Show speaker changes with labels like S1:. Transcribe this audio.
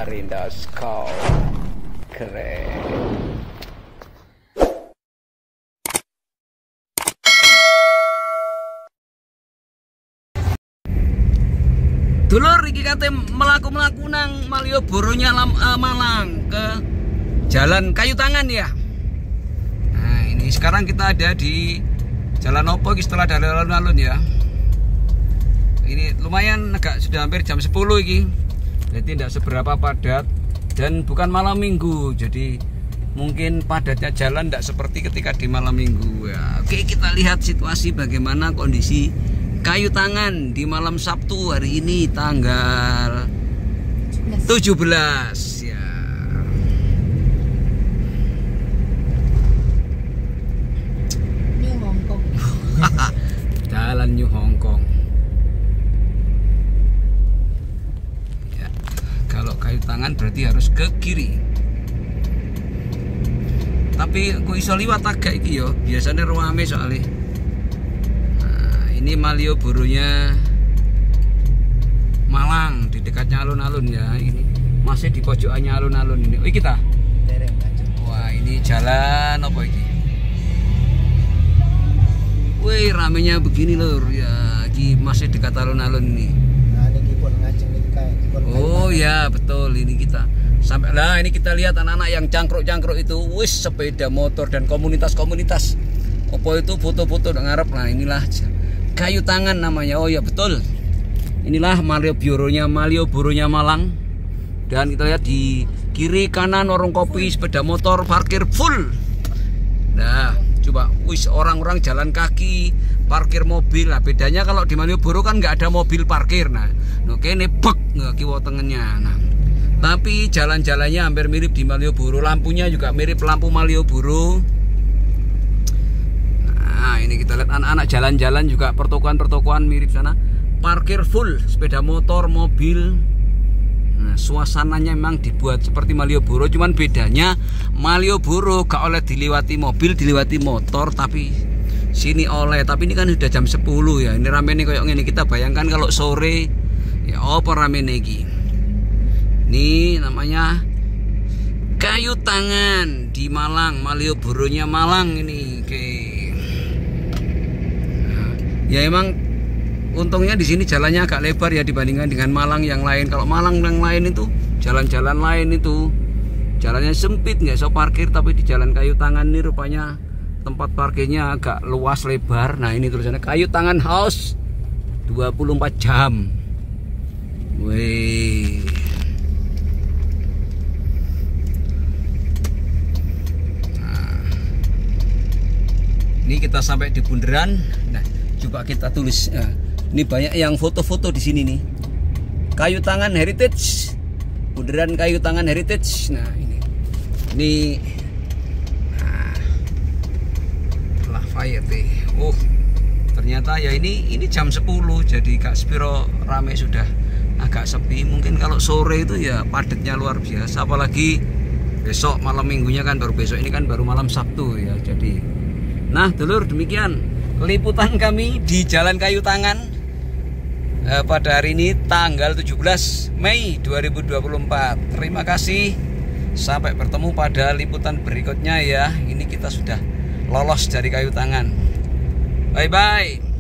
S1: Samarinda.com. Keren. Dulur iki kate melaku-melaku nang Malioboro Malang ke Jalan Kayu Tangan ya. Nah, ini sekarang kita ada di Jalan Opo setelah dari alun-alun ya. Ini lumayan agak sudah hampir jam 10 iki. Jadi tidak seberapa padat dan bukan malam minggu. Jadi mungkin padatnya jalan tidak seperti ketika di malam minggu ya. Oke, kita lihat situasi bagaimana kondisi Kayu Tangan di malam Sabtu hari ini tanggal 17 ya.
S2: New Hong Kong.
S1: Jalan New Hong Kong. Ya, kalau Kayu Tangan berarti harus ke kiri. Tapi aku iso liwat agak iki yo, biasanya rame soalnya. Ini Malioboro-nya Malang, di dekatnya alun-alun ya. Ini masih di pojokannya alun-alun ini. Oh, kita. Wah, ini jalan apa ini? Wih, ramenya begini lur ya. Ini masih dekat alun-alun nih.
S2: Nah, ini pun ngajeng ini.
S1: Oh ya, betul ini kita. Sampai lah ini kita lihat anak-anak yang cangkruk-cangkruk itu, wis sepeda motor dan komunitas-komunitas. Apa itu foto-foto udah ngarep. Nah, inilah Kayu Tangan namanya. Oh ya betul. Inilah Malioboro-nya Malang. Dan kita lihat di kiri kanan warung kopi, sepeda motor parkir full. Nah, coba wis orang-orang jalan kaki, parkir mobil. Lah bedanya kalau di Malioboro kan nggak ada mobil parkir. Nah, oke ini bek nggak kiwa tengahnya. Nah, tapi jalan-jalannya hampir mirip di Malioboro. Lampunya juga mirip lampu Malioboro. Nah, ini kita lihat anak-anak jalan-jalan juga, pertokoan-pertokoan mirip sana. Parkir full, sepeda motor, mobil. Nah, suasananya memang dibuat seperti Malioboro, cuman bedanya Malioboro gak oleh dilewati mobil, dilewati motor, tapi sini oleh. Tapi ini kan sudah jam 10 ya. Ini rame nih kayak gini. Kita bayangkan kalau sore ya apa rame nih. Ini namanya Kayu Tangan di Malang, Malioboro-nya Malang ini. Oke. Ya emang untungnya di sini jalannya agak lebar ya dibandingkan dengan Malang yang lain. Kalau Malang yang lain itu jalan-jalan lain itu jalannya sempit, nggak bisa parkir. Tapi di Jalan Kayu Tangan ini rupanya tempat parkirnya agak luas lebar. Nah ini tulisannya Kayu Tangan House 24 jam. Wih. Nah, ini kita sampai di bundaran. Nah, coba kita tulis. Nah, ini banyak yang foto-foto di sini nih. Kayu Tangan Heritage, bundaran Kayu Tangan Heritage. Nah ini Lafayette. Oh, ternyata ya ini jam 10, jadi Kak Spiro rame sudah agak sepi. Mungkin kalau sore itu ya padatnya luar biasa. Apalagi besok malam minggunya kan baru besok, ini kan baru malam Sabtu ya. Jadi, nah dulur demikian liputan kami di Jalan Kayu Tangan pada hari ini tanggal 17 Mei 2024. Terima kasih. Sampai bertemu pada liputan berikutnya ya. Ini kita sudah lolos dari Kayu Tangan. Bye bye.